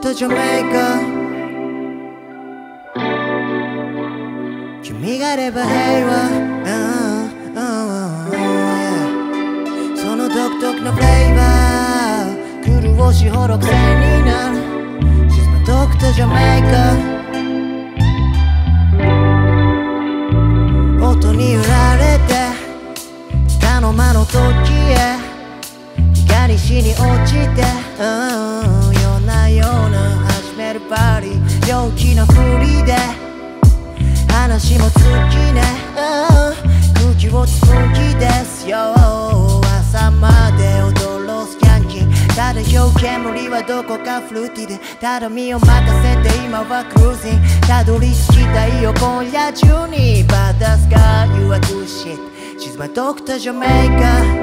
Dr. Jamaica 君がいれば平和、その独特のフレーバー潤しほど癖になる She's my Dr. Jamaica 音に揺られて下の間の時へ光しに落ちて、夜な夜な始めるパーリー陽気な振りで話も好きね、空気をつむきですよ朝まで踊ろうスキャンキンただよ煙はどこかフルーティーでただ身を任せて今はクルージングたどり着きたいよ今夜中に But that's God you are good shit She's my Dr. Jamaica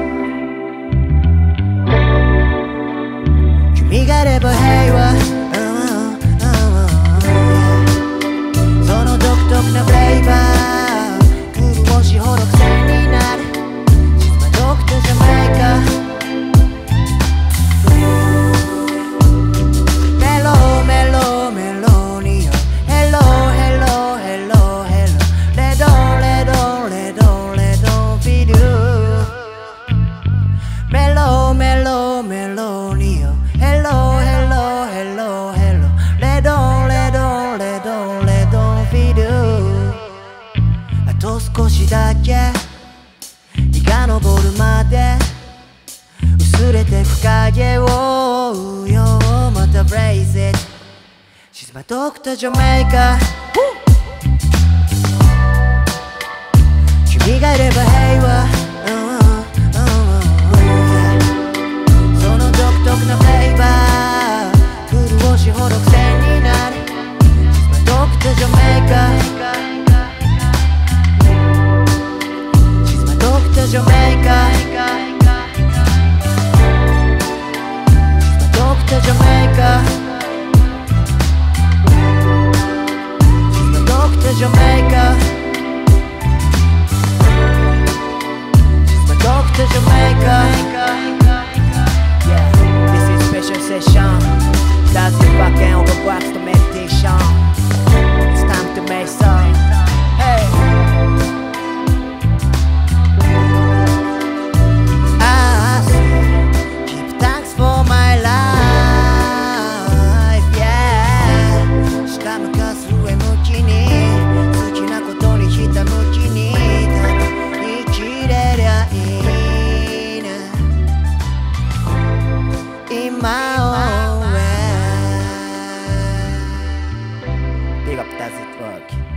君がいれば平和、その独特なフレーバー潤しほど癖になる She's my Dr. Jamaica メロメロメロニオ Hello hello hello hello レドレドレドレドフィルメロメロメロニオ Hello hello hello hello レドレドレドレドフィルあと少しだけ日が昇るまで薄れてく影をよまた Blaze it She's my Dr. Jamaica 君がいれば平和その独特なフレーバー潤しほど癖になる She's my Dr. Jamaica She's my Dr. Jamaica Dr. Jamaica She's my Dr. Jamaica She's my Dr. Jamaica Yeah, this is special session Dazz It Work and all the works to meditation It's time to make some Hey I say Keep thanks for my life Yeah 下向かす上向きに好きなことにひたむきにただ生きれりゃいいね今を Big up Dazz It Work